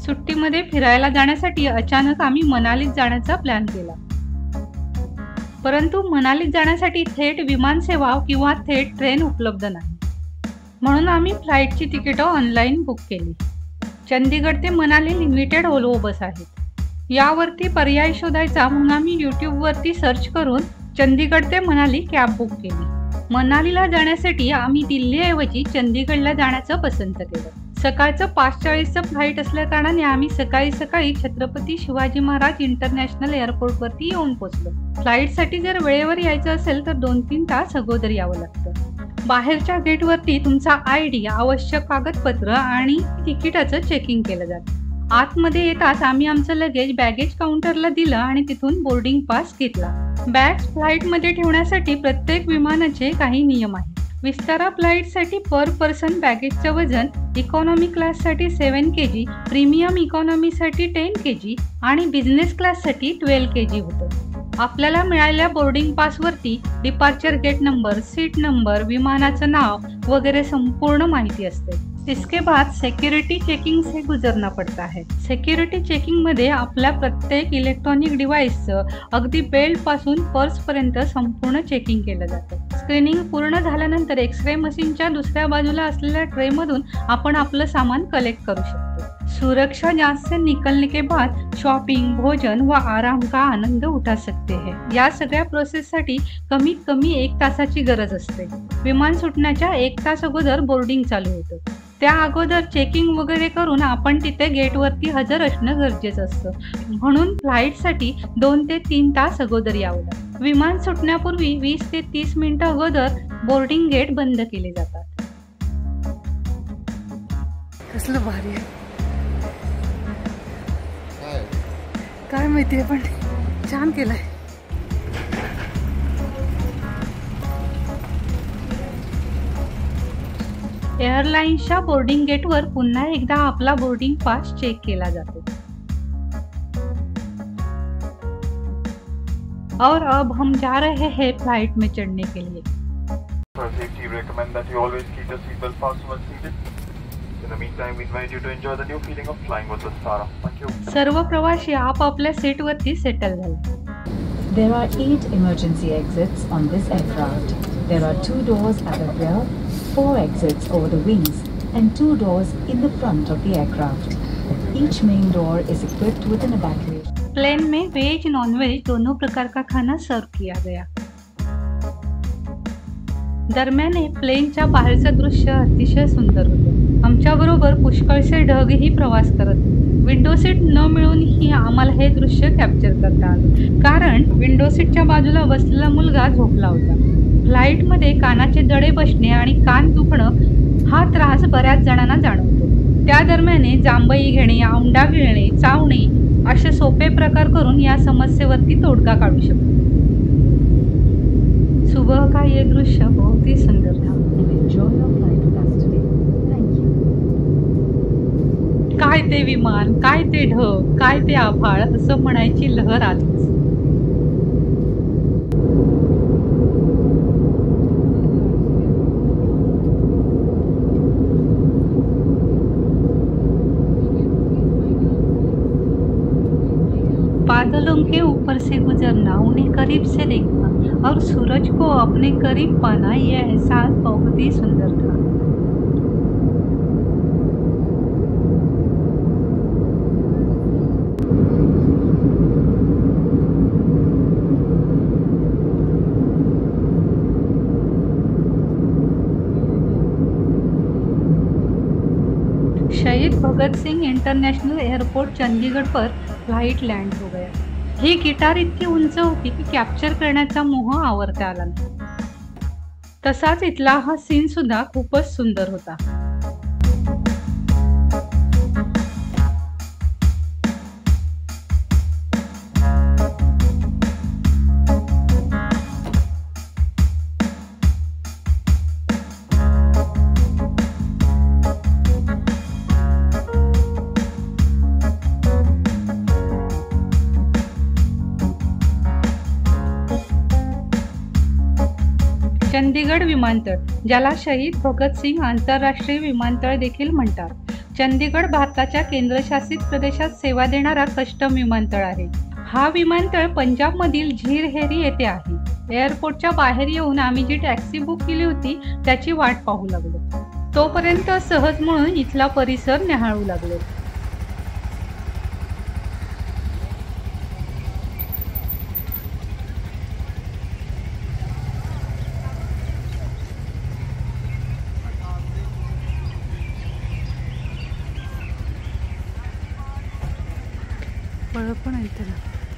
सुट्टीमध्ये फिरायला जाण्यासाठी अचानक आम्ही मनालीत जाण्याचा प्लॅन केला. परंतु मनालीत जाण्यासाठी थेट विमान सेवा किंवा थेट ट्रेन उपलब्ध नाही. म्हणून आम्ही फ्लाईटची तिकीटं ऑनलाईन बुक केली. चंदीगड ते मनाली लिमिटेड ओल्वो बस आहेत. यावरती पर्याय शोधायचा म्हणून आम्ही यूट्यूबवरती सर्च करून चंदीगड ते मनाली कॅब बुक केली. मनालीला जाण्यासाठी आम्ही दिल्लीऐवजी चंदीगडला जाण्याचं पसंत केलं. सकाळचं 5:40चं फ्लाईट असल्या कारणाने आम्ही सकाळी छत्रपती शिवाजी महाराज इंटरनॅशनल एअरपोर्टवरती येऊन पोहोचलो. फ्लाईटसाठी जर वेळेवर यायचं असेल तर 2-3 तास अगोदर यावं लागतं. बाहेरच्या गेटवरती तुमचा ID, आवश्यक कागदपत्र आणि तिकिटाचं चेकिंग केलं जातं. आतमध्ये येताच आम्ही आमचं लगेज बॅगेज काउंटरला दिलं आणि तिथून बोर्डिंग पास घेतला. बॅग्स फ्लाईटमध्ये ठेवण्यासाठी प्रत्येक विमानाचे काही नियम आहेत. विस्तारा फ्लाईटसाठी पर पर्सन बॅगेजचं वजन इकॉनॉमी क्लाससाठी 7 kg, प्रीमियम इकॉनॉमीसाठी 10 kg आणि बिझनेस क्लाससाठी 12 kg होतं. आपल्याला मिळालेल्या बोर्डिंग पासवरती departure gate number, seat number, विमानाचं नाव वगैरे संपूर्ण माहिती असते. इसके बाद सिक्योरिटी चेकिंग से गुजरना पड़ता है. सिक्योरिटी चेकिंग मध्ये आपल्या प्रत्येक इलेक्ट्रॉनिक डिव्हाइसचं अगदी बेल्ट पासून पर्स पर्यंत संपूर्ण चेकिंग केलं जातं. स्क्रीनिंग पूर्ण झाल्यानंतर एक्सरे मशीनच्या दुसऱ्या बाजूला असलेल्या ट्रे मधून आपण आपलं सामान कलेक्ट करू शकतो. सुरक्षा जांच से निकलने के बाद शॉपिंग, भोजन व आराम का आनंद उठा सकते हैं. या सगळ्या प्रोसेससाठी कमीत कमी 1 तासाची गरज असते. विमान सुटण्याच्या 1 तास अगोदर बोर्डिंग चालू होतं. त्या अगोदर चेकिंग वगैरे करून आपण तिथे गेटवरती हजर असणं गरजेचं असतं. म्हणून फ्लाईटसाठी 2 ते 3 तास अगोदर यावं लागतं. विमान सुटण्यापूर्वी 20 ते 30 मिनिटं अगोदर बोर्डिंग गेट बंद केले जातात. कसलं भारी आहे काय माहिती आहे, पण छान केलंय. एअरलाइन्सच्या बोर्डिंग गेटवर पुन्हा एकदा आपला बोर्डिंग पास चेक केला जातो. और अब हम जा रहे हैं फ्लाइट में चढ़ने के लिए. For safety, we recommend that you always keep your seatbelt fastened when seated. In the meantime, we invite you to enjoy the new feeling of flying with Vistara. Thank you. सर्व प्रवासी आपापल्या सीटवरती settle झाले. There are 8 emergency exits on this aircraft. There are 2 doors at the rear, 4 exits over the wings, and 2 doors in the front of the aircraft. Each main door is equipped with an evacuation. Plane में veg non veg दोनों प्रकार का खाना सर्व KIA गया. दरम्यान प्लेनच्या बाहेरचं दृश्य अतिशय सुंदर होतं. आमच्या बरोबर पुष्कळसे ढगही प्रवास करत. विंडो सीट न मिळूनही आम्हाला हे दृश्य कॅप्चर करता आलं, कारण विंडो सीटच्या बाजूला बसलेला मुलगा झोपला होता. फ्लाईटमध्ये कानाचे दडे बसणे आणि कान दुखणं हा त्रास बऱ्याच जणांना जाणवतो. त्या दरम्यान जांभई घेणे, औंढा गिळणे, चावणे असे सोपे प्रकार करून या समस्येवरती तोडगा काढू शकतो. सुबह का ये दृश्य बहुत ही सुंदर था. काय ते विमान, काय ते ढग, काय ते आभाळ असं म्हणायची लहर आलीच. बादलों के ऊपर से गुजरना, उन्हें करीब से देखना और सूरज को अपने करीब पाना, यह एहसास बहुत ही सुंदर था. शहीद भगत सिंह इंटरनॅशनल एअरपोर्ट चंदीगड पर फ्लाइट लँड हो गया. ही गिटार इतकी उंच होती की कॅप्चर करण्याचा मोह आवरता आला नाही. तसाच इथला हा सीन सुद्धा खूपच सुंदर होता. चंदीगड विमानतळ, ज्याला शहीद भगत सिंग आंतरराष्ट्रीय विमानतळ देखील म्हणतात, चंदीगड भारताच्या केंद्रशासित प्रदेशात सेवा देणारा कस्टम विमानतळ आहे. हा विमानतळ पंजाबमधील झीर हेरी येथे आहे. एअरपोर्टच्या बाहेर येऊन आम्ही जी टॅक्सी बुक केली होती त्याची वाट पाहू लागलो. तोपर्यंत सहज म्हणून इथला परिसर न्याहाळू लागलो. पण आहे त्याला.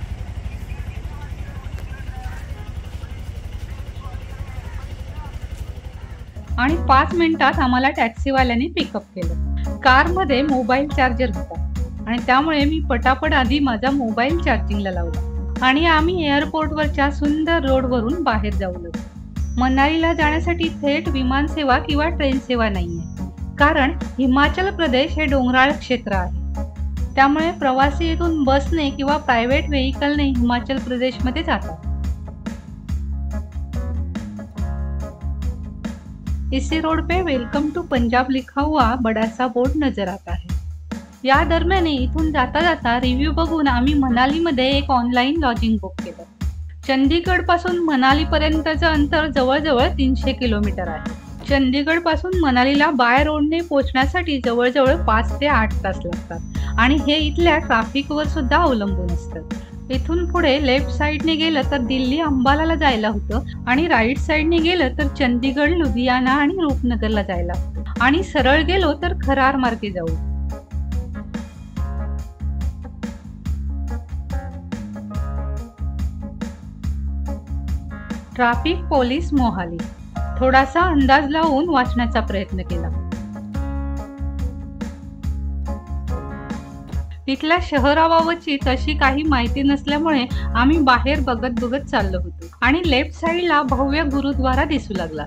आणि 5 मिनिटात आम्हाला टॅक्सीवाल्याने पिकअप केलं. कारमध्ये मोबाईल चार्जर होता आणि त्यामुळे मी पटापट आधी माझा मोबाईल चार्जिंगला लावला आणि आम्ही एअरपोर्टवरच्या सुंदर रोडवरून बाहेर जाऊ लागलो. मनालीला जाण्यासाठी थेट विमान सेवा किंवा ट्रेन सेवा नाहीये, कारण हिमाचल प्रदेश हे डोंगराळ क्षेत्र आहे. त्यामुळे प्रवासी इथून बसने किंवा प्रायव्हेट व्हेइकलने हिमाचल प्रदेशमध्ये जातात. इसी रोड पे वेलकम टू पंजाब लिखा हुआ बड़ा सा बोर्ड नजर आता है. या दरम्यान इथून जाता जाता रिव्ह्यू बघून आम्ही मनालीमध्ये एक ऑनलाईन लॉजिंग बुक केलं. चंदीगड पासून मनाली पर्यंतचं अंतर जवळजवळ 300 किलोमीटर आहे. चंदीगड पासून मनालीला बाय रोडने पोहोचण्यासाठी जवळजवळ 5 ते 8 तास लागतात आणि हे इथल्या ट्रॅफिकवर सुद्धा अवलंबून असतं. इथून पुढे लेफ्ट साईडने गेलं तर दिल्ली अंबालाला जायला होतं आणि राईट साईडने गेलं तर चंदीगड, लुधियाना आणि रूपनगरला जायला होतं आणि सरळ गेलो तर खरार मार्गे जाऊ. Traffic police Mohali. थोडासा अंदाज लावून वाचण्याचा प्रयत्न केला. इथल्या शहराबाबतची तशी काही माहिती नसल्यामुळे आम्ही बाहेर बघत बघत चाललो होतो आणि लेफ्ट साईडला भव्य गुरुद्वारा दिसू लागला.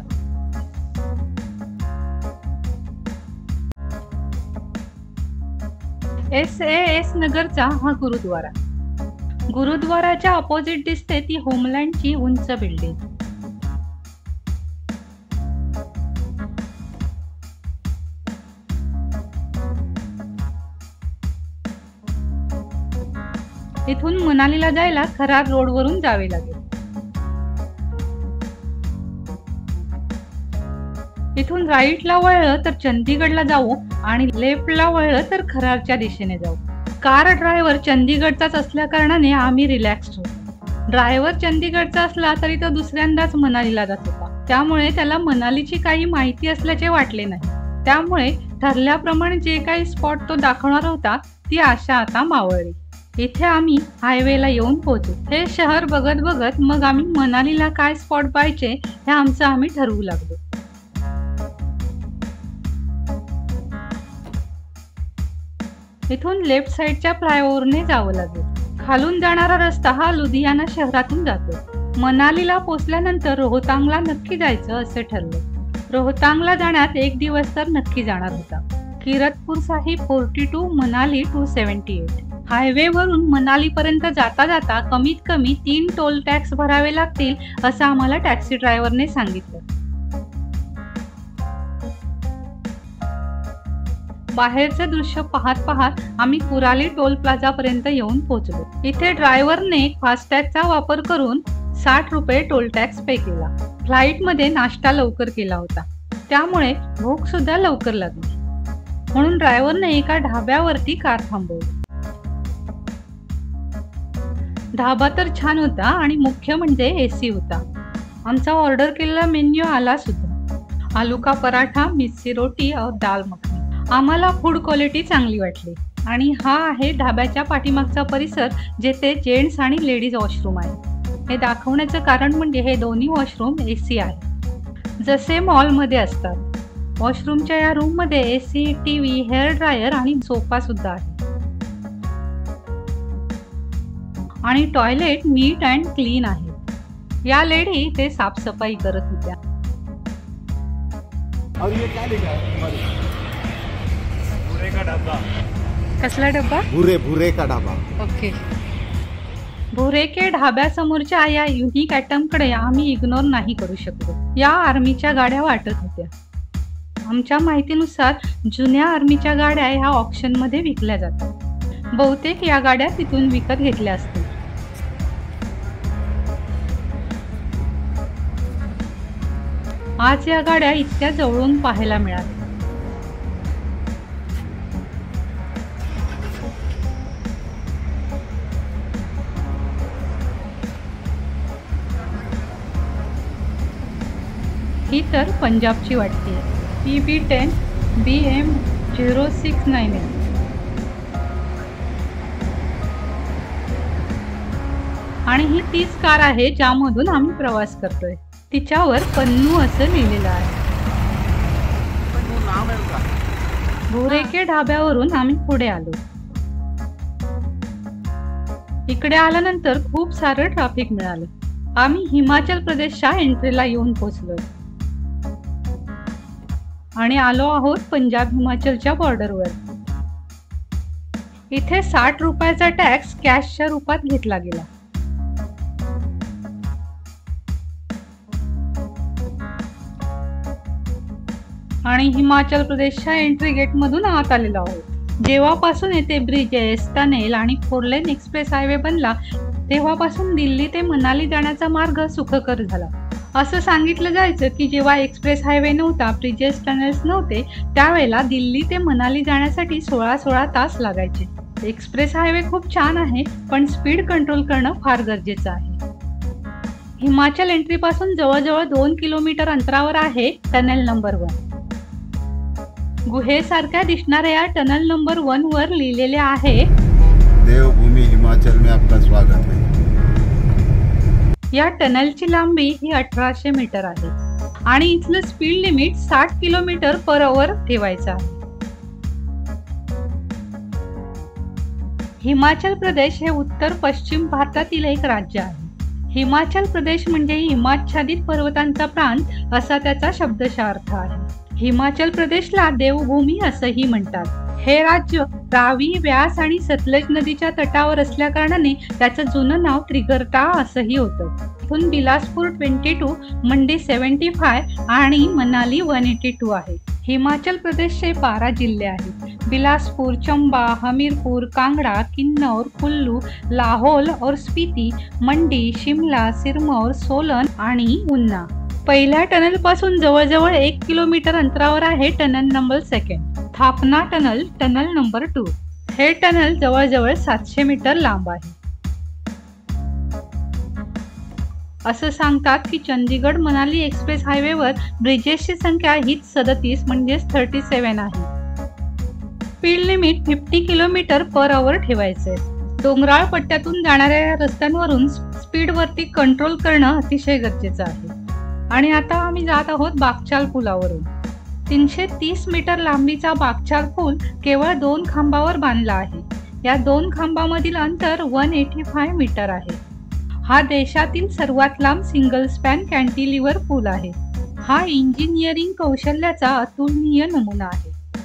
SAS नगरचा हा गुरुद्वारा. गुरुद्वाराच्या अपोजिट दिसते ती होमलँडची उंच बिल्डिंग. इथून मनालीला जायला खरार रोडवरून जावे लागेल. इथून राईटला वळलं तर चंदीगडला जाऊ आणि लेफ्टला वळलं तर खरारच्या दिशेने जाऊ. कार ड्रायव्हर चंदीगडचाच असल्या कारणाने आम्ही रिलॅक्स्ड होतो. ड्रायव्हर चंदीगडचा असला तरी तो दुसऱ्यांदाच मनालीला जात होता, त्यामुळे त्याला मनालीची काही माहिती असल्याचे वाटले नाही. त्यामुळे ठरल्याप्रमाणे जे काही स्पॉट तो दाखवणार होता ती आशा आता मावळली. इथे आम्ही हायवेला येऊन पोहोचू. हे शहर बघत बघत मग आम्ही मनालीला काय स्पॉट पाहायचे हे आमचं आम्ही ठरवू लागलो. इथून लेफ्ट साईडच्या फ्लायओव्हरने जावं लागेल. खालून जाणारा रस्ता हा लुधियाना शहरातून जातो. मनालीला पोहोचल्यानंतर रोहतांगला नक्की जायचं असे ठरलं. रोहतांगला जाण्यात 1 दिवस तर नक्की जाणार होता. किरतपूर साहिब 42, मनाली 278. हायवेवरून मनालीपर्यंत जाता जाता कमीत कमी 3 टोल टॅक्स भरावे लागतील असं आम्हाला टॅक्सी ड्रायव्हरने सांगितलं. बाहेरचे दृश्य पाहत पाहत आम्ही कुराली टोल प्लाझा पर्यंत येऊन पोहोचलो. इथे ड्रायव्हरने फास्टॅगचा वापर करून 60 रुपये टोल टॅक्स पे केला. फ्लाईटमध्ये नाश्ता लवकर केला होता, त्यामुळे भूक सुद्धा लवकर लागली. म्हणून ड्रायव्हरने एका ढाब्यावरती कार थांबवली. ढाबा तर छान होता आणि मुख्य म्हणजे AC होता. आमचा ऑर्डर केलेला मेन्यू आला सुद्धा. आलू का पराठा, मिस्सी रोटी और दाल मखनी. आम्हाला फूड क्वालिटी चांगली वाटली. आणि हा आहे ढाब्याच्या पाठीमागचा परिसर, जेथे जेंट्स आणि लेडीज वॉशरूम आहे. हे दाखवण्याचं कारण म्हणजे हे दोन्ही वॉशरूम AC आहे, जसे मॉलमध्ये असतात. वॉशरूमच्या या रूममध्ये AC, TV, हेअर ड्रायर आणि सोफा सुद्धा आहे. आणि टॉयलेट नीट अँड क्लीन आहे. या लेडी ते साफसफाई करत होत्या. कसला डब्बा? भुरे का ढाबा. ओके. भुरे के ढाब्यासमोरच्या या युनिक आयटमकडे आम्ही इग्नोर नाही करू शकलो. या आर्मीच्या गाड्या वाटत होत्या. आमच्या माहितीनुसार जुन्या आर्मीच्या गाड्या ह्या ऑप्शनमध्ये विकल्या जातात. बहुतेक या गाड्या तिथून विकत घेतल्या असतील. आज या गाड्या इतक्या जवळून पाहायला मिळाल्या. ही तर पंजाबची वाटते. PB10 BM0698. आणि ही तीच कार आहे ज्यामधून आम्ही प्रवास करतोय. तिच्यावर पन्नू असं लिहिलेलं आहे. भोरेके ढाब्यावरून आम्ही पुढे आलो. इकडे आल्यानंतर खूप सारं ट्रॅफिक मिळालं. आम्ही हिमाचल प्रदेशच्या एंट्रीला येऊन पोहोचलोय आणि आलो आहोत पंजाब हिमाचलच्या बॉर्डरवर. इथे 60 रुपयाचा टॅक्स कॅशच्या रूपात घेतला गेला. आणि हिमाचल प्रदेशच्या एंट्री गेट मधून आत आलेलो आहोत. जेव्हापासून येथे ब्रिजेस, टनेल आणि 4 लेन एक्सप्रेस हायवे बनला तेव्हापासून दिल्ली ते मनाली जाण्याचा मार्ग सुखकर झाला. असं सांगितलं जायचं की जेव्हा एक्सप्रेस हायवे नव्हता, ब्रिजेस, टनेल्स नव्हते, त्यावेळेला दिल्ली ते मनाली जाण्यासाठी 16 तास लागायचे. एक्सप्रेस हायवे खूप छान आहे, पण स्पीड कंट्रोल करणं फार गरजेचं आहे. हिमाचल एंट्री पासून जवळजवळ 2 किलोमीटर अंतरावर आहे टनेल नंबर 1. गुहेसारख्या दिसणाऱ्या या टनल नंबर 1 वर लिहिलेले आहे, देवभूमी हिमाचल में आपका स्वागत है. या टनलची लांबी ही 1800 मीटर आहे आणि इथलं speed limit 60 kilometre per hour ठेवायचं आहे. हिमाचल प्रदेश हे उत्तर पश्चिम भारतातील एक राज्य आहे. हिमाचल प्रदेश म्हणजे हिमाच्छादित पर्वतांचा प्रांत असा त्याचा शब्दशः अर्थ आहे. हिमाचल प्रदेशला देवभूमी असंही म्हणतात. हे राज्य रावी, व्यास आणि सतलज नदीच्या तटावर असल्या कारणाने त्याचं जुनं नाव त्रिगर्ता असंही होतं. इथून बिलासपूर 22, मंडी 75 आणि मनाली 182 आहे. हिमाचल प्रदेशचे 12 जिल्हे आहेत. बिलासपूर, चंबा, हमीरपुर, कांगड़ा, किन्नौर, कुल्लू, लाहौल और स्पीति, मंडी, शिमला, सिरमौर, सोलन आणि उन्ना. पहिल्या टनल पासून जवळजवळ 1 किलोमीटर अंतरावर आहे tunnel number 2, Thapna tunnel, tunnel number 2. हे टनल जवळजवळ 700 मीटर लांब आहे. असं सांगतात की चंदीगड मनाली एक्सप्रेस हायवेवर ब्रिजेसची संख्या हीच 37 म्हणजेच 37 आहे. Speed limit 50 kilometre per hour ठेवायचे. डोंगराळ पट्ट्यातून जाणाऱ्या या रस्त्यांवरून स्पीड वरती कंट्रोल करणं अतिशय गरजेचं आहे. आणि आता आम्ही जात आहोत बागचाल पुलावरून. 330 मीटर लांबीचा बागचाल पूल केवळ 2 खांबावर बांधला आहे. या 2 खांबामधील अंतर 185 मीटर आहे. हा देशातील सर्वात लांब सिंगल स्पॅन कॅन्टिलिव्हर पूल आहे. हा इंजिनिअरिंग कौशल्याचा अतुलनीय नमुना आहे.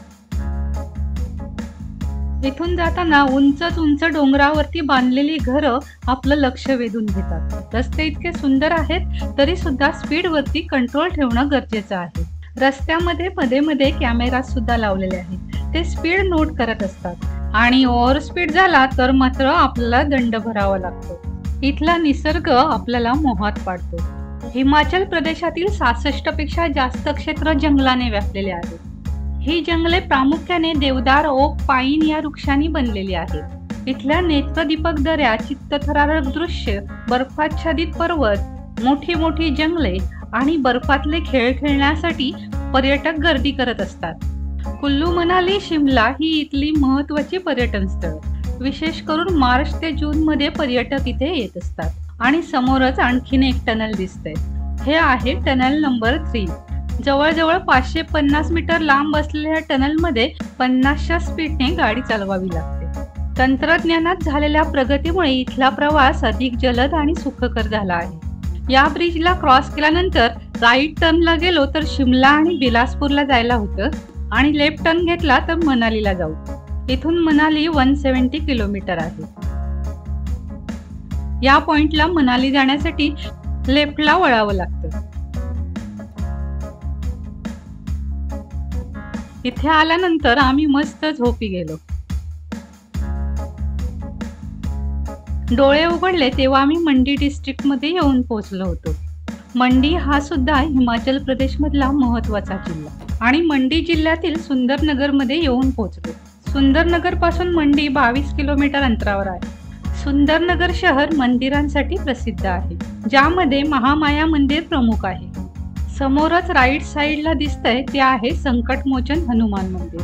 इथून जाताना उंच डोंगरावरती बांधलेली घरं आपलं लक्ष वेधून घेतात. रस्ते इतके सुंदर आहेत तरी सुद्धा स्पीड वरती कंट्रोल ठेवणं गरजेचं आहे. रस्त्यामध्ये मध्ये कॅमेरा सुद्धा लावलेले आहेत. ते स्पीड नोट करत असतात आणि ओव्हर स्पीड झाला तर मात्र आपल्याला दंड भरावा लागतो. इथला निसर्ग आपल्याला मोहात पाडतो. हिमाचल प्रदेशातील 66 पेक्षा जास्त क्षेत्र जंगलाने व्यापलेले आहे. ही जंगले प्रामुख्याने देवदार, ओक, पाईन या वृक्षांनी बनलेली आहेत. इथल्या नेत्रदीपक दऱ्या, चित्तथरारक दृश्य, बर्फाच्छादित पर्वत, मोठी जंगले आणि बर्फातले खेळ खेळण्यासाठी पर्यटक गर्दी करत असतात. कुल्लू, मनाली, शिमला ही इथली महत्त्वाची पर्यटन स्थळ. विशेष करून मार्च ते जून मध्ये पर्यटक इथे येत असतात. आणि समोरच आणखीन एक टनल दिसतंय. हे आहे टनल नंबर 3. जवळजवळ 550 मीटर लांब असलेल्या टनलमध्ये 50च्या स्पीडने गाडी चालवावी लागते. तंत्रज्ञानात झालेल्या प्रगतीमुळे इथला प्रवास अधिक जलद आणि सुखकर झाला आहे. या ब्रिजला क्रॉस केल्यानंतर राईट टर्नला गेलो तर शिमला आणि बिलासपूरला जायला होतं आणि लेफ्ट टर्न घेतला तर मनालीला जाऊ. इथून मनाली 170 किलोमीटर आहे. या पॉइंटला मनाली जाण्यासाठी लेफ्टला वळावं लागतं. इथे आल्यानंतर आम्ही मस्त झोपी गेलो. डोळे उघडले तेव्हा आम्ही मंडी डिस्ट्रिक्ट मध्ये येऊन पोहोचलो होतो. मंडी हा सुद्धा हिमाचल प्रदेश मधला महत्वाचा जिल्हा आणि मंडी जिल्ह्यातील सुंदरनगर मध्ये येऊन पोहोचलो. सुंदरनगर पासून मंडी 22 किलोमीटर अंतरावर आहे. सुंदरनगर शहर मंदिरांसाठी प्रसिद्ध आहे, ज्यामध्ये महामाया मंदिर प्रमुख आहे. समोरच राईट साइडला दिसतंय ते आहे संकटमोचन हनुमान मंदिर.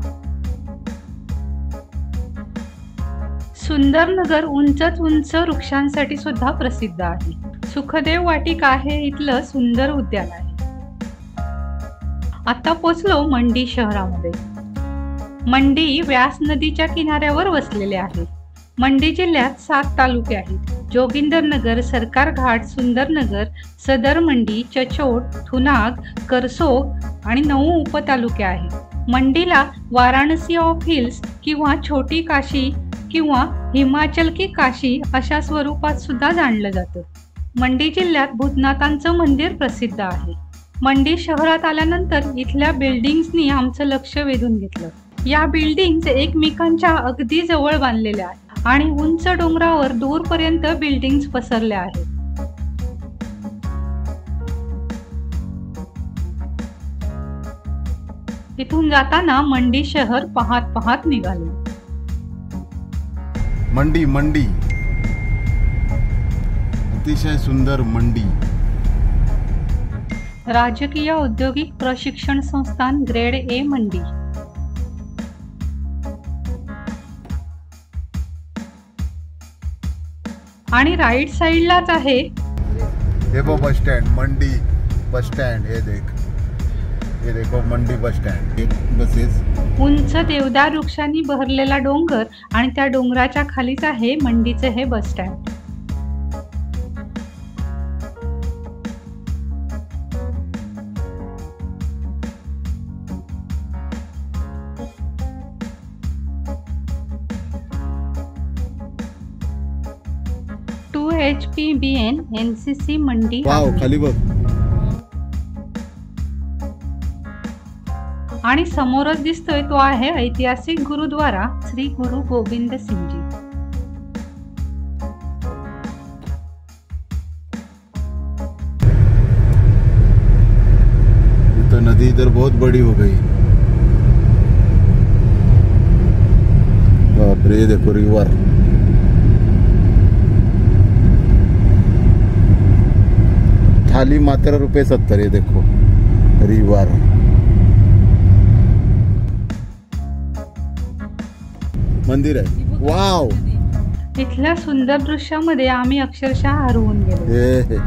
सुंदरनगर उंचच उंच वृक्षांसाठी सुद्धा प्रसिद्ध आहे. सुखदेव वाटिका हे इथलं सुंदर उद्यान आहे. आता पोचलो मंडी शहरामध्ये. मंडी व्यास नदीच्या किनाऱ्यावर वसलेले आहे. मंडी जिल्ह्यात 7 तालुके आहेत. जोगिंदरनगर, सरकार घाट, सुंदरनगर, सदर मंडी, चचोट, थुनाग, करसोग आणि 9 उपतालुके आहेत. मंडीला वाराणसी ऑफ हिल्स किंवा छोटी काशी किंवा हिमाचल की काशी अशा स्वरूपात सुद्धा जाणलं जातं. मंडी जिल्ह्यात भूतनाथांचं मंदिर प्रसिद्ध आहे. मंडी शहरात आल्यानंतर इथल्या बिल्डिंग्सनी आमचं लक्ष वेधून घेतलं. या बिल्डिंग्स एकमेकांच्या अगदी जवळ बांधलेल्या आहेत आणि उंच डोंगरावर दूरपर्यंत बिल्डिंग्स पसरल्या आहेत. इथून जाताना मंडी शहर पाहत पाहत निघालो. मंडी मंडी अतिशय सुंदर मंडी. राजकीय औद्योगिक प्रशिक्षण संस्थान ग्रेड ए मंडी. आणि राईट साइडलाच आहे हे बस स्टँड, मंडी बस स्टँड. हे देखो मंडी बस स्टँड. बसेस. उंच देवदार वृक्षांनी बहरलेला डोंगर आणि त्या डोंगराच्या खालीच आहे मंडीचे हे bus stand. HPBN NCC Mandi. Wow, खाली बघ. आणि समोरच दिसतोय तो आहे ऐतिहासिक गुरुद्वारा श्री गुरु गोविंद सिंगजी. तो नदी इधर बहुत बड़ी हो गई. बाप रे, देखो रिवर. थाली मात्र ₹70. ये देखो रिवर. मंदिर आहे. वाव. इथल्या सुंदर दृश्यामध्ये आम्ही अक्षरशः हरवून गेलो.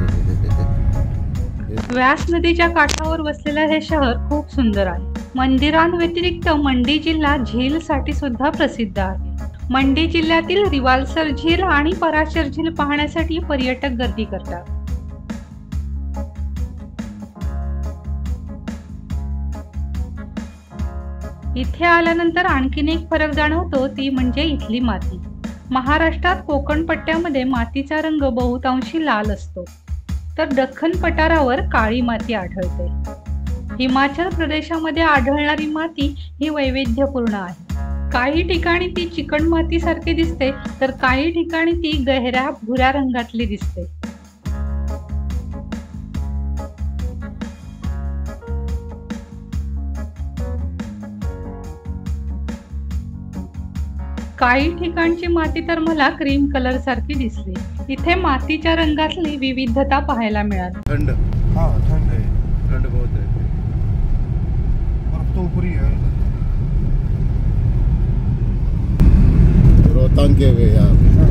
व्यास नदीच्या काठावर वसलेलं हे शहर खूप सुंदर आहे. मंदिरांव्यतिरिक्त मंडी जिल्हा झील साठी सुद्धा प्रसिद्ध आहे. मंडी जिल्ह्यातील रिवाल्सर झील आणि पराशर झील पाहण्यासाठी पर्यटक गर्दी करतात. इथे आल्यानंतर आणखीन एक फरक जाणवतो, ती म्हणजे इथली माती. महाराष्ट्रात कोकण पट्ट्यामध्ये मातीचा रंग बहुतांशी लाल असतो, तर दख्खन पठारावर काळी माती आढळते. हिमाचल प्रदेशामध्ये आढळणारी माती ही वैविध्यपूर्ण आहे. काही ठिकाणी ती चिकण माती सारखी दिसते, तर काही ठिकाणी ती गहऱ्या भुऱ्या रंगातली दिसते. काही ठिकाणची माती तर मला क्रीम कलर सारखी दिसली. इथे मातीच्या रंगातली विविधता पाहायला मिळाली. थंड. हाँ ठंड है. ठंड बहुत है. बर्फ तो ऊपर ही है. रोहतांग के हुए यहाँ पे.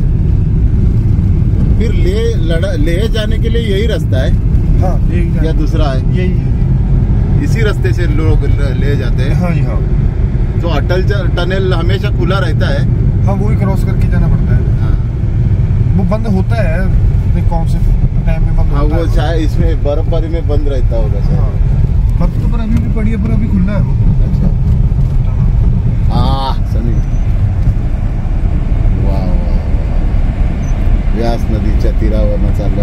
फिर लेह जाने के लिए यही रास्ता है? हाँ यही या दूसरा है? यही है. इसी रास्ते से लोग ले जाते हैं? हाँ जी हाँ. तो अटल टनल हमेशा खुला रहता है? हाँ वही क्रॉस करके जाना पड़ता है. हाँ. वो बंद होता है, नहीं कौन से टाइम में बंद हाँ, होता है. वो शायद इसमें बर्फबारी में बंद रहता होगा शायद. हाँ बर्फ तो पर अभी भी पड़ी है, पर अभी खुला है वो. अच्छा. सनी. वाह वाह वाह. व्यास नदीच्या तीरावर चाललं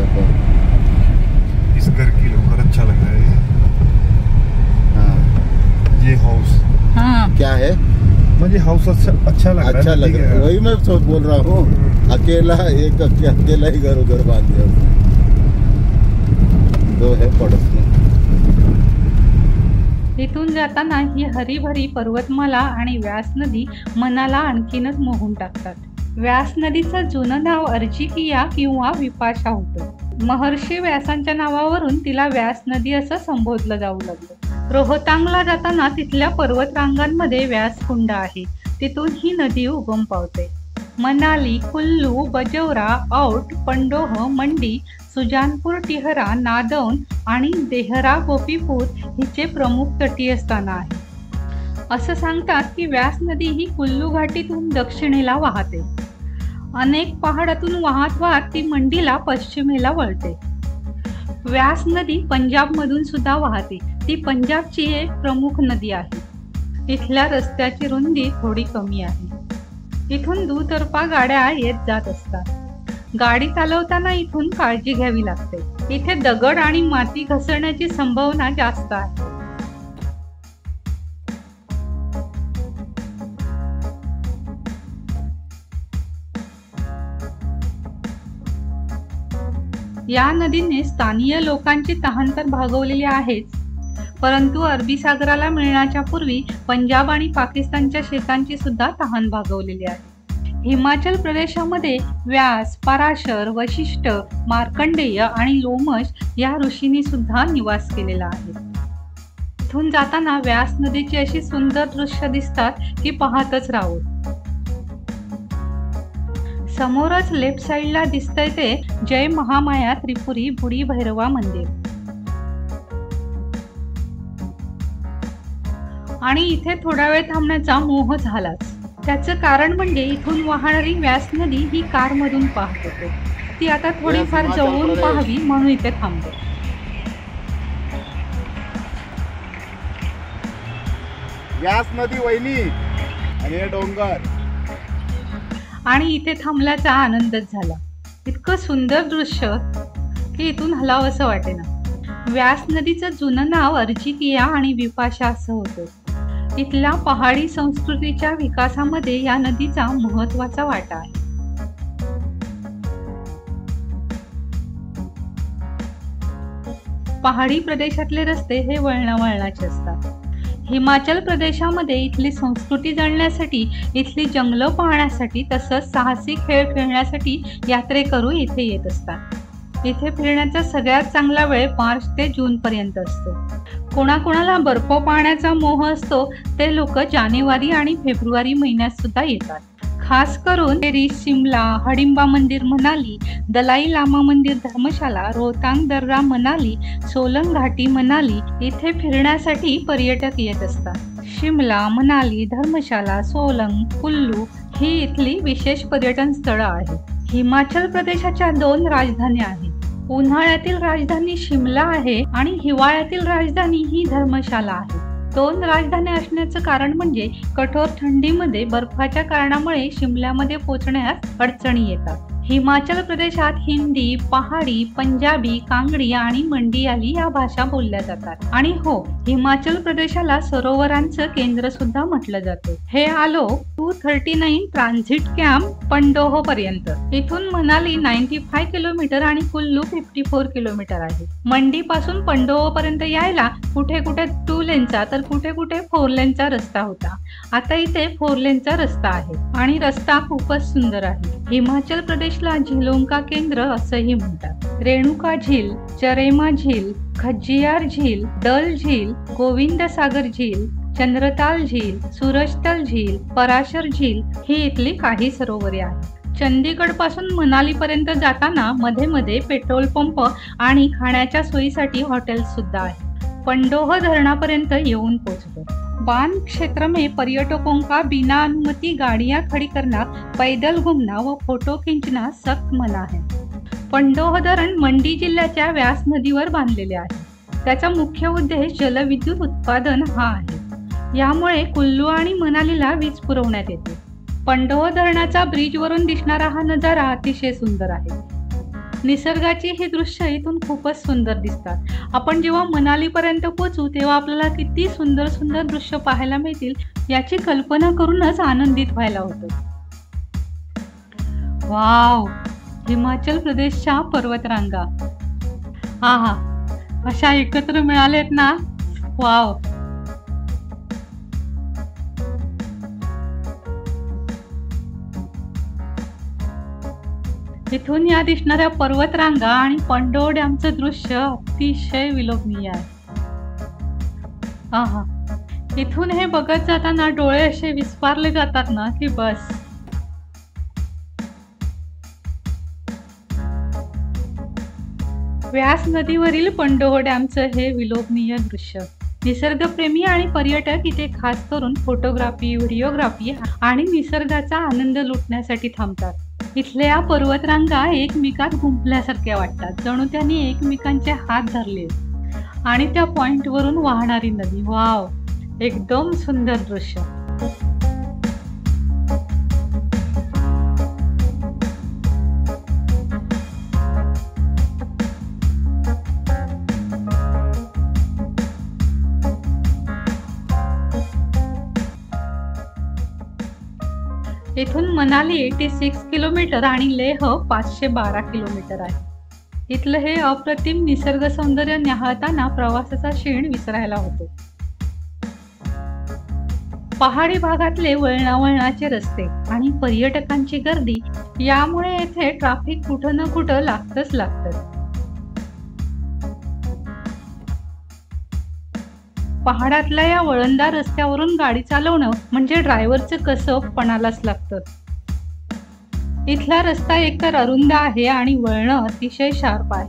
आपण. इस घर की लोग अच्छा लग रहा है. हाँ. ये हाउस क्या है? मुझे हाउस अच्छा लग रहा है। अच्छा लग रहा है, वही मैं बोल रहा हूँ। अकेला अकेला ही घर उधर बांध दिया उसने। दो है पड़ोस में। इथून जाताना ही हरीभरी पर्वतमाला आणि व्यास नदी मनाला आणखीनच मोहून टाकतात. व्यास नदीचं जुनं नाव अर्जिकिया किंवा विपाशा होतं. महर्षी व्यासांच्या नावावरून तिला व्यास नदी असं संबोधलं जाऊ लागलं. रोहतांगला जाताना तिथल्या पर्वतरांगांमध्ये व्यासकुंड आहे. तिथून ही नदी उगम पावते. मनाली, कुल्लू, बजौरा, औट, पंडोह, मंडी, सुजानपूर, टिहरा, नादौन आणि देहरा गोपीपूर हिचे प्रमुख तटीय स्थान आहे. असं सांगतात की व्यास नदी ही कुल्लू घाटीतून दक्षिणेला वाहते. अनेक पहाडातून वाहत ती मंडीला पश्चिमेला वळते. व्यास नदी पंजाबमधून सुद्धा वाहते. ती पंजाबची एक प्रमुख नदी आहे. इथल्या रस्त्याची रुंदी थोडी कमी आहे. इथून दुतर्फा गाड्या येत जात असतात. गाडी चालवताना इथून काळजी घ्यावी लागते. इथे दगड आणि माती घसरण्याची संभावना जास्त आहे. या नदीने स्थानिक लोकांची तहान तर भागवलेली आहेच, परंतु अरबी सागराला मिळण्याच्या पूर्वी पंजाब आणि पाकिस्तानच्या शेतांची सुद्धा तहान भागवलेली आहे. हिमाचल प्रदेशामध्ये व्यास, पराशर, वशिष्ठ, मार्कंडेय आणि लोमश या ऋषींनी सुद्धा निवास केलेला आहे. इथून जाताना व्यास नदीची अशी सुंदर दृश्य दिसतात की पाहतच राहू. समोरच लेफ्ट साइडला दिसतंय ते जय महामाया त्रिपुरी बुडी भैरवा मंदिर. आणि इथे थोडा वेळ थांबण्याचा मोह झालाच. त्याचं कारण म्हणजे इथून वाहणारी व्यास नदी ही कारमधून पाहत होतो. ती आता थोडीफार जवळून पाहावी म्हणून इथे थांबतो. व्यास नदी वहिनी आणि हे डोंगर. आणि इथे थांबल्याचा आनंदच झाला. इतकं सुंदर दृश्य की इथून हलावंसं वाटेना. व्यास नदीचं जुनं नाव अर्जिकिया आणि विपाशा असं होतं. इथल्या पहाडी संस्कृतीच्या विकासामध्ये या नदीचा महत्त्वाचा वाटा आहे. पहाडी प्रदेशातले रस्ते हे वळणावळणाचे असतात. हिमाचल प्रदेशामध्ये इथली संस्कृती जाणण्यासाठी, इथली जंगलं पाहण्यासाठी तसंच साहसी खेळ खेळण्यासाठी यात्रेकरू इथे येत असतात. इथे फिरण्याचा सगळ्यात चांगला वेळ मार्च ते जून पर्यंत असतो. कोणाकोणाला बर्फ पाहण्याचा मोह असतो ते लोक जानेवारी आणि फेब्रुवारी महिन्यात सुद्धा येतात. खास करून टेरी, शिमला, हडिंबा मंदिर मनाली, दलाई लामा मंदिर धर्मशाला, रोहतांग दर्रा मनाली, सोलंग घाटी मनाली इथे फिरण्यासाठी पर्यटक येत असतात. शिमला, मनाली, धर्मशाला, सोलंग, कुल्लू ही इथली विशेष पर्यटन स्थळं आहेत. हिमाचल प्रदेशाच्या 2 राजधान्या आहेत. उन्हाळ्यातील राजधानी शिमला आहे आणि हिवाळ्यातील राजधानी ही धर्मशाला आहे. 2 राजधान्या असण्याचं कारण म्हणजे कठोर थंडीमध्ये बर्फाच्या कारणामुळे शिमल्यामध्ये पोहोचण्यास अडचणी येतात. हिमाचल प्रदेशात हिंदी, पहाडी, पंजाबी, कांगडी आणि मंडियाली या भाषा बोलल्या जातात. आणि हो, हिमाचल प्रदेशाला सरोवरांचं केंद्र सुद्धा म्हटलं जातं. हे आलो 239 ट्रान्झिट कॅम्प पंडोह पर्यंत. इथून मनाली 95 किलोमीटर आणि कुल्लू 54 किलोमीटर आहे. मंडी पासून पंडोह पर्यंत यायला कुठे कुठे 2 लेनचा तर कुठे कुठे 4 लेनचा रस्ता होता. आता इथे 4 लेनचा रस्ता आहे आणि रस्ता खूपच सुंदर आहे. हिमाचल प्रदेशला झिलोंका केंद्र असंही म्हणतात. रेणुका झील, चरेमा झील, खज्जियार झील, डल झील, गोविंद सागर झील, चंद्रताल झील, सूरजताल झील, पराशर झील ही इथली काही सरोवरे आहेत. चंदीगड पासून मनाली पर्यंत जाताना मध्ये मध्ये पेट्रोल पंप आणि खाण्याच्या सोयीसाठी हॉटेल्स सुद्धा आहेत. पंडोह धरणापर्यंत येऊन पोहोचलो. बान क्षेत्र में पर्यटकों का बिना अनुमति गाड़ियां खड़ी करना, पैदल घूमना व फोटो खींचना सख्त मना है. पंडोह धरण मंडी जिल्ह्याच्या व्यास नदीवर बांधलेले आहे. त्याचा मुख्य उद्देश जलविद्युत उत्पादन हा आहे. यामुळे कुल्लू आणि मनालीला वीज पुरवण्यात येते. पंडोह धरणाचा ब्रिजवरून दिसणारा हा नजारा अतिशय सुंदर आहे. निसर्गाची ही दृश्य इथून खूपच सुंदर दिसतात. आपण जेव्हा मनालीपर्यंत पोहोचू तेव्हा आपल्याला किती सुंदर सुंदर दृश्य पाहायला मिळतील याची कल्पना करूनच आनंदित व्हायला होतं. वाव, हिमाचल प्रदेशच्या पर्वतरांगा आहा, अशा एकत्र मिळालेत ना. वाव. इथून या दिसणाऱ्या पर्वतरांगा आणि पंडोह डॅमचं दृश्य अतिशय विलोभनीय आहे. आहा, इथून हे बघत जाताना डोळे असे विस्फारले जातात ना की बस. व्यास नदीवरील पंडोह डॅमचं हे विलोभनीय दृश्य. निसर्गप्रेमी आणि पर्यटक इथे खास करून फोटोग्राफी, व्हिडिओग्राफी आणि निसर्गाचा आनंद लुटण्यासाठी थांबतात. इथल्या पर्वतरांगा एकमेकात गुंफल्यासारख्या वाटतात, जणू त्यांनी एकमेकांचे हात धरले. आणि त्या पॉइंटवरून वाहणारी नदी, वाव, एकदम सुंदर दृश्य. इथून मनाली 86 किलोमीटर आणि लेह 512 किलोमीटर आहे. इथलं हे अप्रतिम निसर्ग सौंदर्य न्याहाळताना प्रवासाचा क्षीण विसरायला होतो. पहाडी भागातले वळणावळणाचे रस्ते आणि पर्यटकांची गर्दी यामुळे येथे ट्रॅफिक कुठं ना कुठं लागतच लागतं. पहाडातल्या या वळणदार रस्त्यावरून गाडी चालवणं म्हणजे ड्रायव्हरचं कसब पणालाच लागतं. इथला रस्ता एकतर अरुंद आहे आणि वळणं अतिशय शार्प आहे.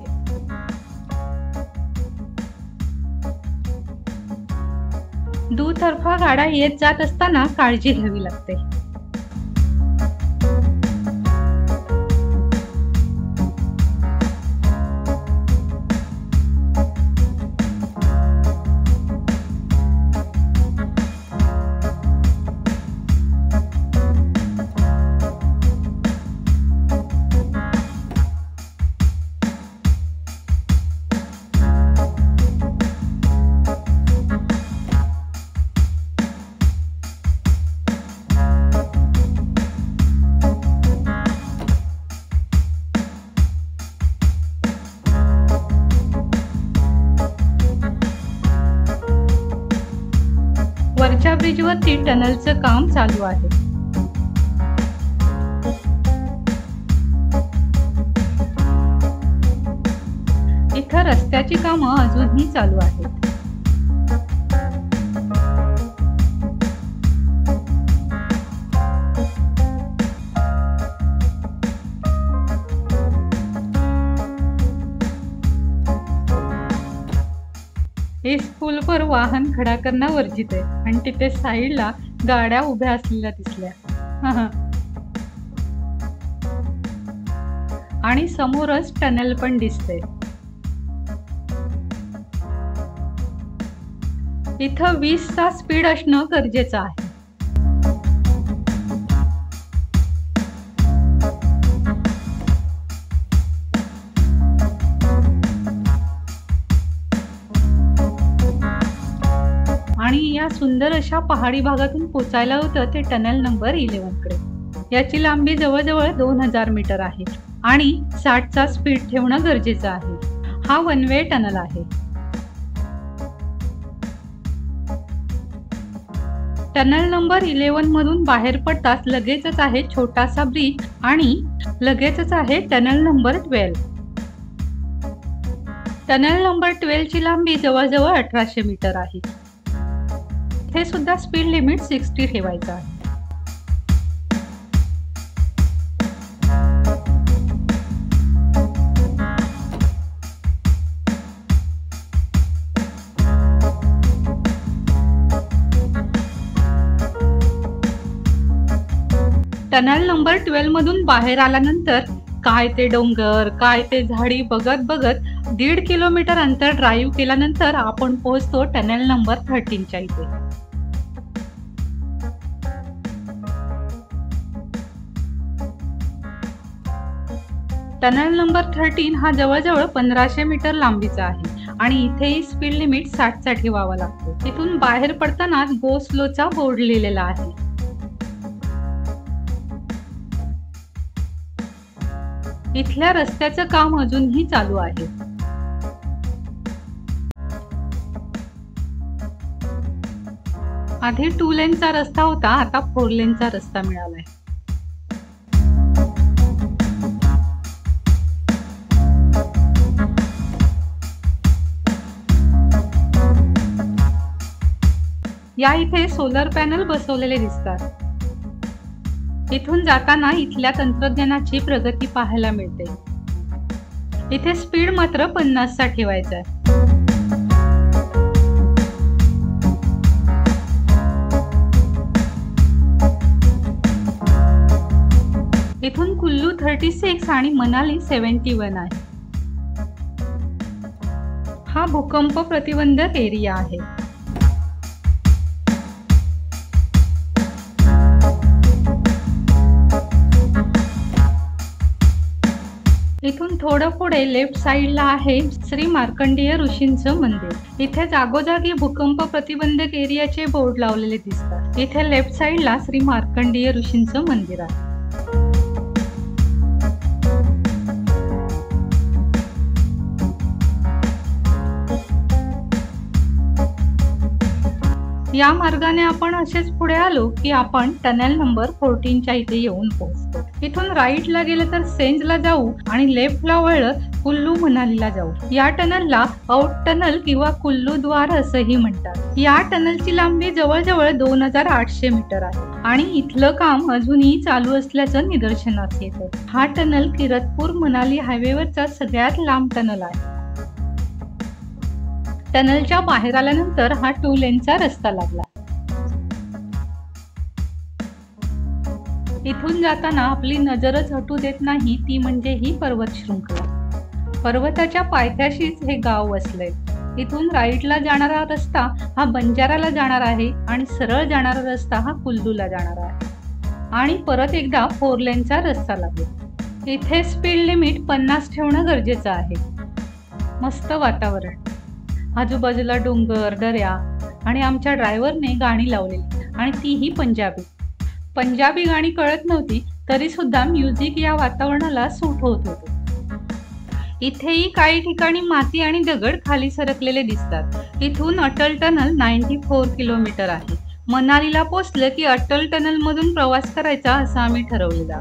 दुतर्फा गाड्या येत जात असताना काळजी घ्यावी लागते. वरच्या ब्रिजवरती टनलचं काम चालू आहे. इथं रस्त्याची कामं अजूनही चालू आहेत. इस पूल पर वाहन खडा करणं वर्जित आहे आणि तिथे साईडला गाड्या उभ्या असलेल्या दिसल्या. आणि समोरच टनेल पण दिसते. इथं 20चा स्पीड असणं गरजेचं आहे. आणि या सुंदर अशा पहाडी भागातून पोचायला होतं ते टनेल नंबर 11 कडे. याची लांबी जवळजवळ 2000 मीटर आहे आणि 60चा स्पीड ठेवणं गरजेचं आहे. हा वन वे टनल आहे. टनल नंबर 11 मधून बाहेर पडताच लगेचच आहे छोटासा ब्रिज आणि लगेचच आहे टनल नंबर 12. टनल नंबर 12 ची लांबी जवळजवळ 1800 मीटर आहे. हे सुद्धा स्पीड लिमिट 60 ठेवायचं आहे. टनल नंबर 12 मधून बाहेर आल्यानंतर काय ते डोंगर, काय ते झाडी बघत बघत 1.5 किलोमीटर अंतर ड्राईव्ह केल्यानंतर आपण पोहोचतो टनल नंबर 13 च्या इथे. टनल नंबर 13 हा जवळजवळ 1500 मीटर लांबीचा आहे आणि इथेही स्पीड लिमिट 60 चा ठेवावा लागतो. इथून बाहेर पडताना गो स्लोचा बोर्ड लिहिलेला आहे. इथल्या रस्त्याचं काम अजूनही चालू आहे. आधी 2 लेनचा रस्ता होता, आता 4 लेनचा रस्ता मिळालाय. या इथे सोलर पॅनल बसवलेले दिसतात. इथून जाताना इथल्या तंत्रज्ञानाची प्रगती पाहायला मिळते. इथे स्पीड मात्र 50 चा ठेवायचा आहे. इथून कुल्लू 36 आणि मनाली 71 आहे. हा भूकंप प्रतिबंधक एरिया आहे. इथून थोडं पुढे लेफ्ट साइडला आहे श्री मार्कंडेय ऋषींचं मंदिर. इथे जागोजागी भूकंप प्रतिबंधक एरियाचे बोर्ड लावलेले दिसतात. इथे लेफ्ट साइडला श्री मार्कंडेय ऋषींचं मंदिर आहे. या मार्गाने आपण असेच पुढे आलो की आपण टनल नंबर 14 च्या इथे येऊन पोहोचतो. इथून राईटला गेलं तर सेंजला जाऊ आणि लेफ्टला वळलं कुल्लू मनालीला जाऊ. या टनलला आउट टनल किंवा कुल्लू द्वार असंही म्हणतात. या टनलची लांबी जवळजवळ 2800 मीटर आहे आणि इथलं काम अजूनही चालू असल्याचं निदर्शनास येतं. हा टनल किरतपूर मनाली हायवेवरचा सगळ्यात लांब टनल आहे. टनलच्या बाहेर आल्यानंतर हा 2 लेनचा रस्ता लागला. इथून जाताना आपली नजरच हटू देत नाही ती म्हणजे ही पर्वत शृंखला. पर्वताच्या पायथ्याशीच हे गाव वसलंय. इथून राईटला जाणारा रस्ता हा बंजाराला जाणार आहे आणि सरळ जाणारा रस्ता हा कुल्लूला जाणार आहे आणि परत एकदा 4 लेनचा रस्ता लागला. इथे स्पीड लिमिट 50 ठेवणं गरजेचं आहे. मस्त वातावरण, आजूबाजूला डोंगर, दऱ्या आणि आमच्या ड्रायव्हरने गाणी लावलेली आणि तीही पंजाबी. पंजाबी गाणी कळत नव्हती तरी सुद्धा म्युझिक या वातावरणाला सूट होत होतं. इथेही काही ठिकाणी माती आणि दगड खाली सरकलेले दिसतात. इथून अटल टनल 94 किलोमीटर आहे. मनालीला पोहोचलं की अटल टनल मधून प्रवास करायचा असं आम्ही ठरवलेला.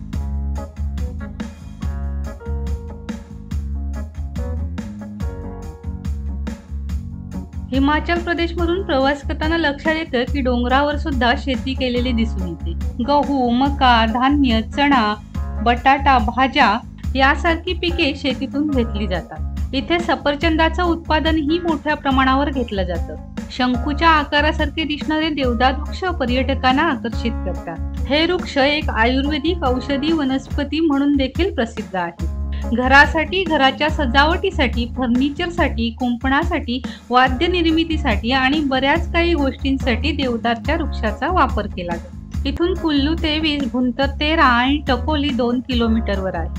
हिमाचल प्रदेश मधून प्रवास करताना लक्षात येतं की डोंगरावर सुद्धा शेती केलेली दिसून येते. गहू, मका, धान्य, चणा, बटाटा, भाज्या यासारखी पिके शेतीतून घेतली जातात. इथे सफरचंदाचं उत्पादनही मोठ्या प्रमाणावर घेतलं जातं. शंकूच्या आकारासारखे दिसणारे देवदार वृक्ष पर्यटकांना आकर्षित करतात. हे वृक्ष एक आयुर्वेदिक औषधी वनस्पती म्हणून देखील प्रसिद्ध आहे. घरासाठी, घराच्या सजावटीसाठी, फर्निचरसाठी, कुंपणासाठी, वाद्य निर्मितीसाठी आणि बऱ्याच काही गोष्टींसाठी देवदारच्या वृक्षाचा वापर केला जातो. इथून कुल्लू 23, भुंतर 13 आणि टकोली 2 किलोमीटरवर आहे.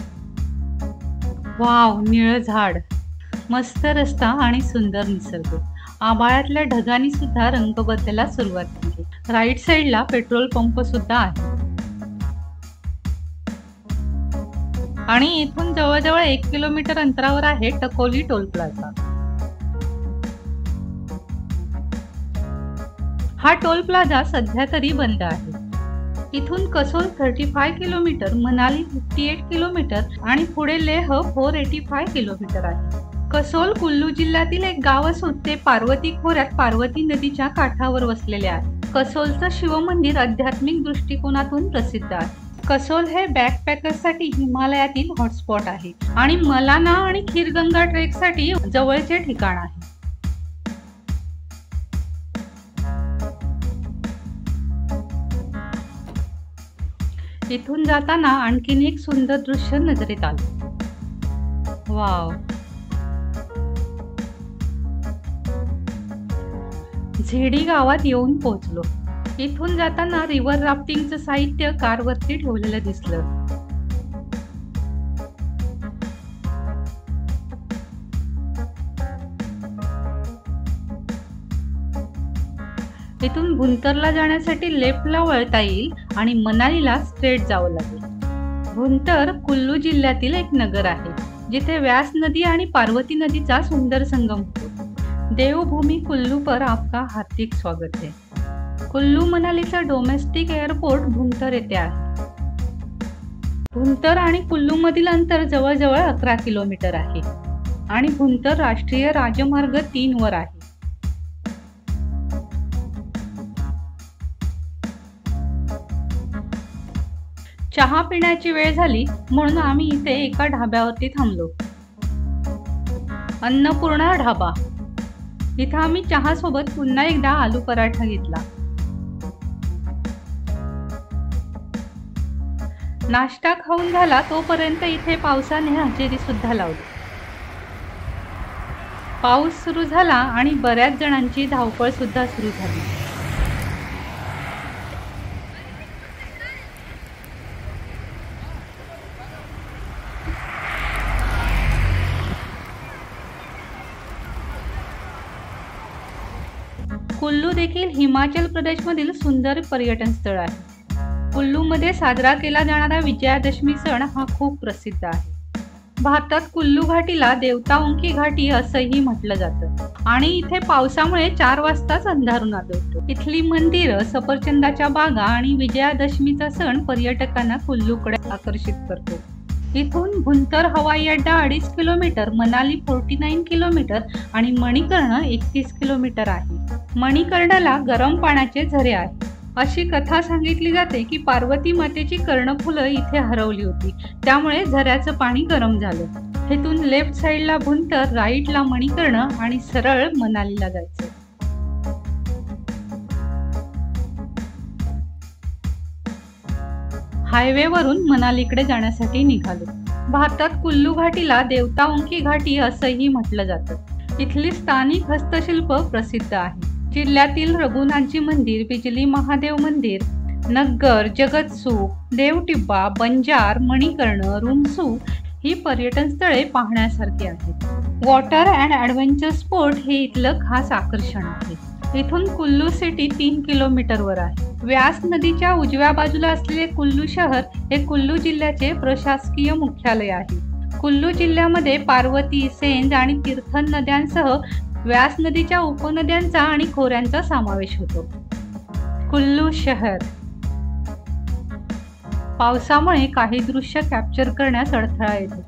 वाव, निळं झाड, मस्त रस्ता आणि सुंदर निसर्ग. आभाळातल्या ढगांनी सुद्धा रंग बदलायला सुरुवात केली. राईट साइडला पेट्रोल पंप सुद्धा आहे आणि इथून जवळजवळ 1 किलोमीटर अंतरावर आहे टकोली टोल प्लाझा. हा टोल प्लाझा सध्या तरी बंद आहे. इथून कसोल 35 किलोमीटर, मनाली 58 किलोमीटर आणि पुढे लेह 485 किलोमीटर आहे. कसोल कुल्लू जिल्ह्यातील एक गाव असून ते पार्वती खोऱ्यात पार्वती नदीच्या काठावर वसलेले आहे. कसोलचं शिवमंदिर आध्यात्मिक दृष्टिकोनातून प्रसिद्ध आहे. कसोल हे बॅकपॅकर्ससाठी हिमालयातील हॉटस्पॉट आहे आणि मलाना आणि खीरगंगा ट्रेकसाठी जवळचे ठिकाण आहे. इथून जाताना आणखीन एक सुंदर दृश्य नजरेत आलं. वाव, झेडी गावात येऊन पोहोचलो. इथून जाताना रिव्हर राफ्टिंगचं साहित्य कारवरती ठेवलेलं दिसलं. इथून भुंतरला जाण्यासाठी लेफ्टला वळता येईल आणि मनालीला स्ट्रेट जावं लागेल. भुंतर कुल्लू जिल्ह्यातील एक नगर आहे, जिथे व्यास नदी आणि पार्वती नदीचा सुंदर संगम होतो. देवभूमि कुल्लू पर आपका हार्दिक स्वागत है. कुल्लू मनालीचा डोमेस्टिक एअरपोर्ट भुंतर येथे आहे. भुंतर आणि कुल्लू मधील अंतर जवळजवळ 11 किलोमीटर आहे आणि भुंतर राष्ट्रीय राजमार्ग 3 वर आहे. चहा पिण्याची वेळ झाली म्हणून आम्ही इथे एका ढाब्यावरती थांबलो. अन्नपूर्णा ढाबा. इथं आम्ही चहा सोबत पुन्हा एकदा आलू पराठा घेतला. नाश्ता खाऊन झाला तोपर्यंत इथे पावसाने हजेरी सुद्धा लावली. पाऊस सुरू झाला आणि बऱ्याच जणांची धावपळ सुद्धा सुरू झाली. कुल्लू देखील हिमाचल प्रदेशमधील सुंदर पर्यटन स्थळ आहे. कुल्लूमध्ये साजरा केला जाणारा विजयादशमी सण हा खूप प्रसिद्ध आहे. भारतात कुल्लू घाटीला देवताओंकी घाटी असंही म्हटलं जातं आणि इथे पावसामुळे 4 वाजताच अंधारून आढळतो. इथली मंदिरं, सफरचंदाच्या बागा आणि विजयादशमीचा सण पर्यटकांना कुल्लूकडे आकर्षित करतो. इथून भुंतर हवाई अड्डा 2.5 किलोमीटर, मनाली 49 किलोमीटर आणि मणिकर्ण 31 किलोमीटर आहे. मणिकर्णला गरम पाण्याचे झरे आहेत. अशी कथा सांगितली जाते की पार्वती मातेची कर्णफुलं इथे हरवली होती, त्यामुळे झऱ्याचं पाणी गरम झालं. इथून लेफ्ट साईडला भुंतर, राईटला मणिकर्ण आणि सरळ मनालीला जायचं. हायवेवरून मनालीकडे जाण्यासाठी निघालो. भारतात कुल्लू घाटीला देवताओंकी घाटी असंही म्हटलं जातं. इथली स्थानिक हस्तशिल्प प्रसिद्ध आहे. जिल्ह्यातील रघुनाथजी मंदिर, बिजली महादेव मंदिर, नग्गर, जगतसूख, देवटिब्बा, बंजार, मणिकर्ण, रुमसू ही पर्यटन स्थळे पाहण्यासारखी आहेत. वॉटर अँड ॲडव्हेंचर स्पोर्ट हे इथलं खास आकर्षण आहे. इथून कुल्लू सिटी 3 किलोमीटरवर आहे. व्यास नदीच्या उजव्या बाजूला असलेले कुल्लू शहर हे कुल्लू जिल्ह्याचे प्रशासकीय मुख्यालय आहे. कुल्लू जिल्ह्यामध्ये पार्वती, सेंज आणि तीर्थन नद्यांसह व्यास नदीच्या उपनद्यांचा आणि खोऱ्यांचा समावेश होतो. कुल्लू शहर. पावसामुळे काही दृश्य कॅप्चर करण्यास अडथळा येतो,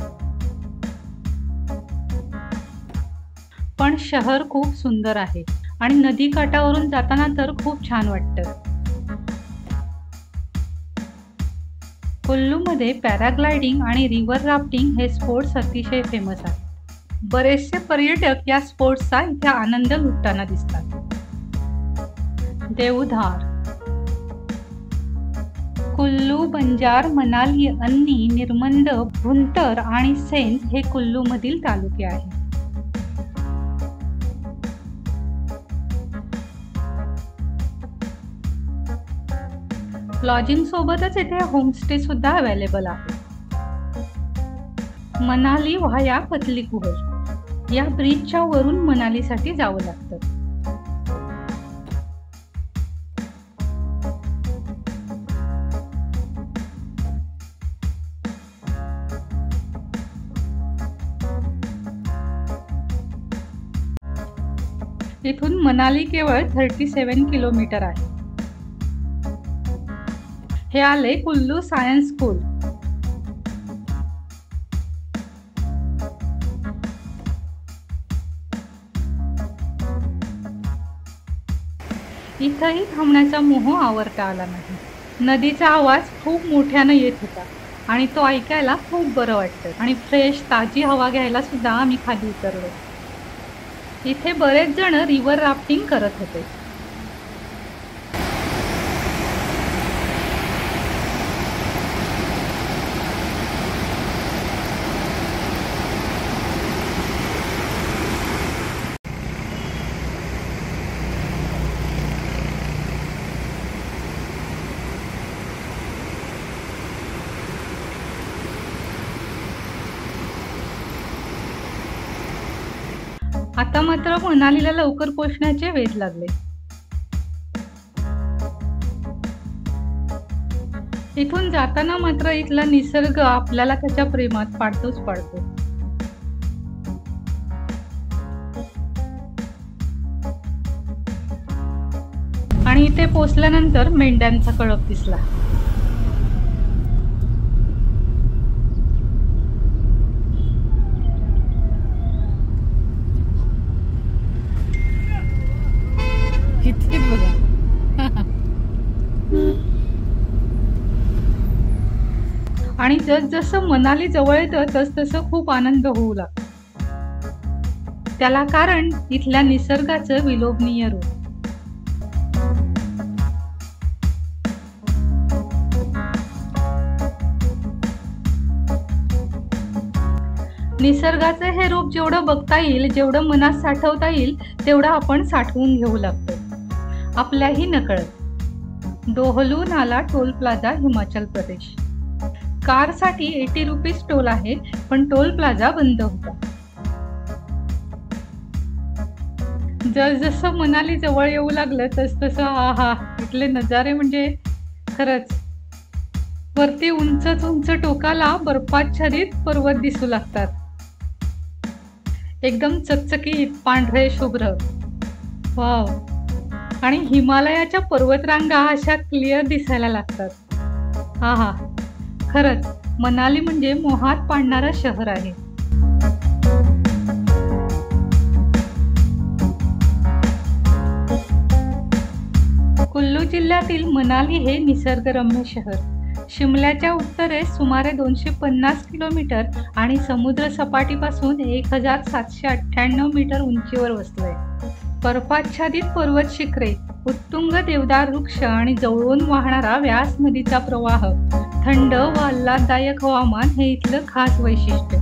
पण शहर खूप सुंदर आहे आणि नदी काठावरून जाताना तर खूप छान वाटतं. कुल्लूमध्ये पॅराग्लायडिंग आणि रिव्हर राफ्टिंग हे स्पोर्ट्स अतिशय फेमस आहेत. बरेचसे पर्यटक या स्पोर्ट्सचा इथे आनंद लुटताना दिसतात. देवधार. कुल्लू, बंजार, मनाली, अन्नी, निर्मंद, भुंतर आणि सेंज हे कुल्लूमधील तालुके आहेत. लॉजिंग सोबतच इथे होमस्टे सुद्धा अवेलेबल आहे. मनाली व्हाया पतली कुहर. या ब्रिजच्या वरून मनालीसाठी जावं लागतं. इथून मनाली केवळ 37 किलोमीटर आहे. हे आले कुल्लू सायन्स स्कूल. इथंही थांबण्याचा मोह आवरता आला नाही. नदीचा आवाज खूप मोठ्यानं येत होता आणि तो ऐकायला खूप बरं वाटतं आणि फ्रेश ताजी हवा घ्यायला सुद्धा आम्ही खाली उतरलो. इथे बरेच जण रिव्हर राफ्टिंग करत होते. आता मात्र मनालीला लवकर पोहोचण्याचे वेध लागले. इथून जाताना मात्र इथला निसर्ग आपल्याला त्याच्या प्रेमात पाडतोच पाडतो. आणि इथे पोचल्यानंतर मेंढ्यांचा कळप दिसला. इथे बघा. आणि जसजसं मनाली जवळ येतं तसतसं खूप आनंद होऊ लागतो. त्याला कारण इथल्या निसर्गाचं विलोभनीय रूप. निसर्गाचं हे रूप जेवढं बघता येईल, जेवढं मनात साठवता येईल तेवढं आपण साठवून घेऊ लागतो आपल्याही नकळत. दोहलू नाला टोल प्लाझा, हिमाचल प्रदेश. कारसाठी 80 रुपीज टोल आहे, पण टोल प्लाझा बंद होता. जसजसं मनाली जवळ येऊ लागलं तसतसं आहा, इथले नजारे म्हणजे खरंच. वरती उंच उंच टोकाला बर्फाच्छादित पर्वत दिसू लागतात, एकदम चकचकीत पांढरे शुभ्र. वाव. आणि हिमालयाच्या पर्वतरांगा अशा क्लिअर दिसायला लागतात. हा, खरंच मनाली म्हणजे मोहात पाडणारं शहर आहे. कुल्लू जिल्ह्यातील मनाली हे निसर्गरम्य शहर शिमल्याच्या उत्तरेस सुमारे 250 किलोमीटर आणि समुद्र सपाटीपासून 1798 मीटर उंचीवर वसलंय. बर्फाच्छादित पर्वत शिखरे, उत्तुंग देवदार वृक्ष आणि जवळून वाहणारा व्यास नदीचा प्रवाह, थंड व आल्हाददायक हवामान हे इथलं खास वैशिष्ट्य.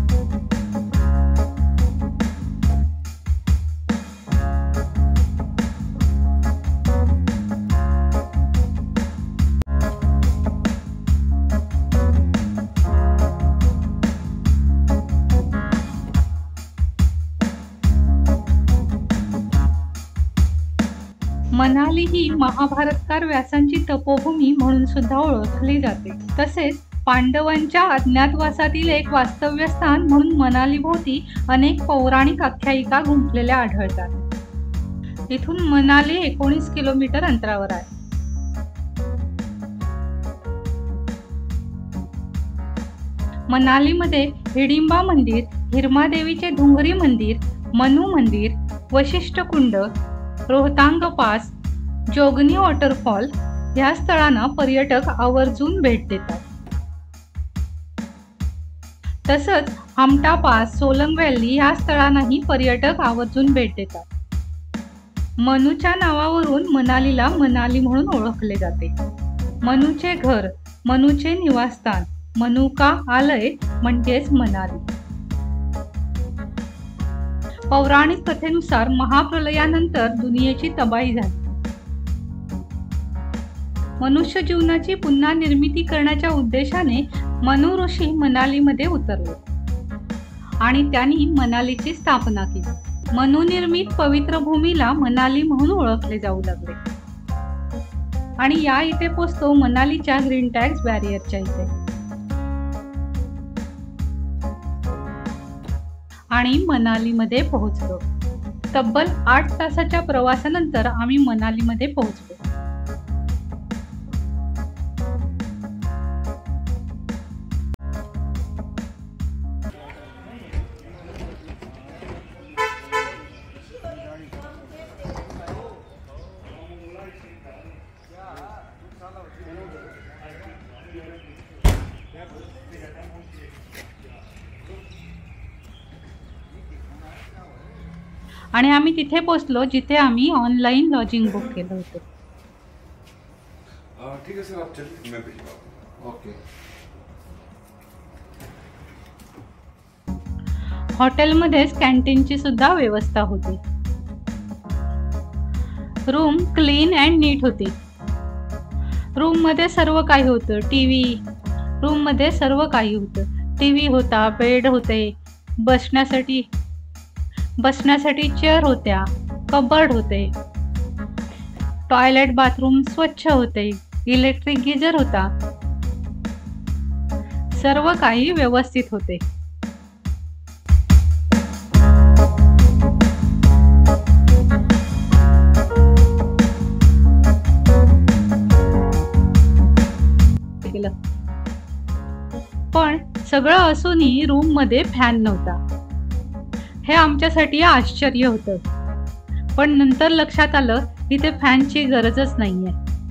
मनाली ही महाभारतकार व्यासांची तपोभूमी म्हणून सुद्धा ओळखली जाते. तसेच पांडवांच्या अज्ञातवासातील एक वास्तव्य स्थान म्हणून मनाली भोवती अनेक पौराणिक आख्यायिका गुंफलेल्या आढळतात. इथून मनाली 19 किलोमीटर अंतरावर आहे. मनालीमध्ये हिडिंबा मंदिर, हिरमादेवीचे धुंगरी मंदिर, मनु मंदिर, वशिष्ठ कुंड, रोहतांग पास, जोगनी वॉटरफॉल या स्थळांना पर्यटक आवर्जून भेट देतात. तसंच हमटा पास, सोलंग व्हॅली या स्थळांनाही पर्यटक आवर्जून भेट देतात. मनुच्या नावावरून मनालीला मनाली म्हणून ओळखले जाते. मनुचे घर, मनुचे निवासस्थान, मनु का आलय म्हणजेच मनाली. पौराणिक कथेनुसार महाप्रलयानंतर दुनियेची तबाही झाली. मनुष्य जीवनाची पुन्हा निर्मिती करण्याच्या उद्देशाने मनु ऋषी मनालीमध्ये उतरले आणि त्यांनी मनालीची स्थापना केली. मनुनिर्मित पवित्र भूमीला मनाली म्हणून ओळखले जाऊ लागले. आणि या इथे पोचतो मनालीच्या ग्रीन टॅग्स बॅरियरच्या इथे. आणि मनालीमध्ये पोहोचलो. तब्बल 8 तासाच्या प्रवासानंतर आम्ही मनालीमध्ये पोहोचलो. आणि आम्ही तिथे पोहोचलो जिथे आम्ही ऑनलाईन लॉजिंग बुक केलं होतं. ठीक है सर, आप चलिए, मैं भेजूंगा. ओके. हॉटेलमध्येच कॅन्टीनची सुद्धा व्यवस्था होती. रूम क्लीन अँड नीट होती. रूम मध्ये सर्व काही होतं. रूम मध्ये सर्व काही होतं. टीव्ही होता, बेड होते, बसण्यासाठी चेअर होत्या, कबर्ड होते, टॉयलेट बाथरूम स्वच्छ होते, इलेक्ट्रिक गीजर होता. सर्व काही व्यवस्थित होते. पण सगळं असूनही रूम मध्ये फॅन नव्हता. हे आमच्यासाठी आश्चर्य होतं. पण नंतर लक्षात आलं इथे फॅनची गरजच नाहीये.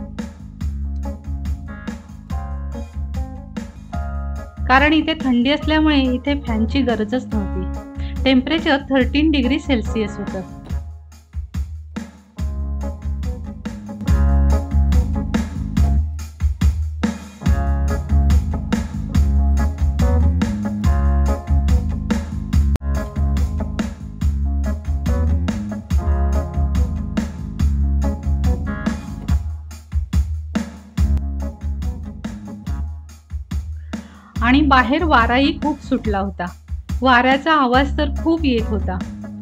कारण इथे थंडी असल्यामुळे इथे फॅनची गरजच नव्हती. टेम्परेचर 13 डिग्री सेल्सिअस होतं. आणि बाहेर वाराही खूप सुटला होता. वाऱ्याचा आवाज तर खूप येत होता.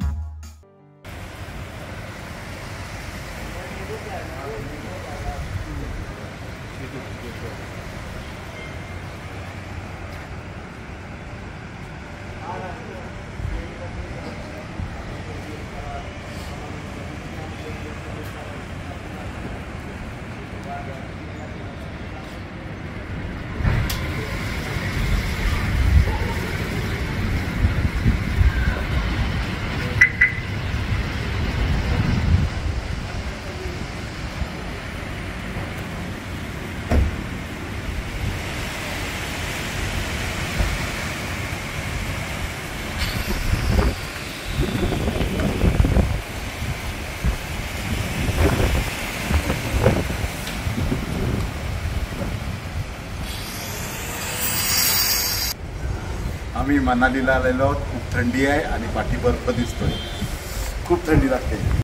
आम्ही मनालीला आलेलो. खूप थंडी आहे आणि पाठी बर्फ दिसतोय. खूप थंडी लागते.